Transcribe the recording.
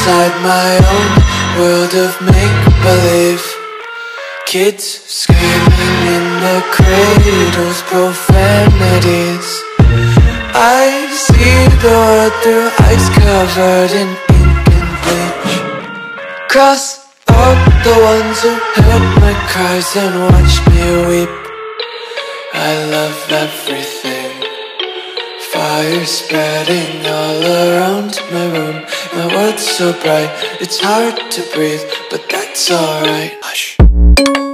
inside my own world of make-believe. Kids screaming in their cradles, profanities. I see the world through ice covered in ink and bleach. Cross out the ones who heard my cries and watched me weep. I love everything. Fire spreading all around my room. My world's so bright, it's hard to breathe, but that's alright. Hush.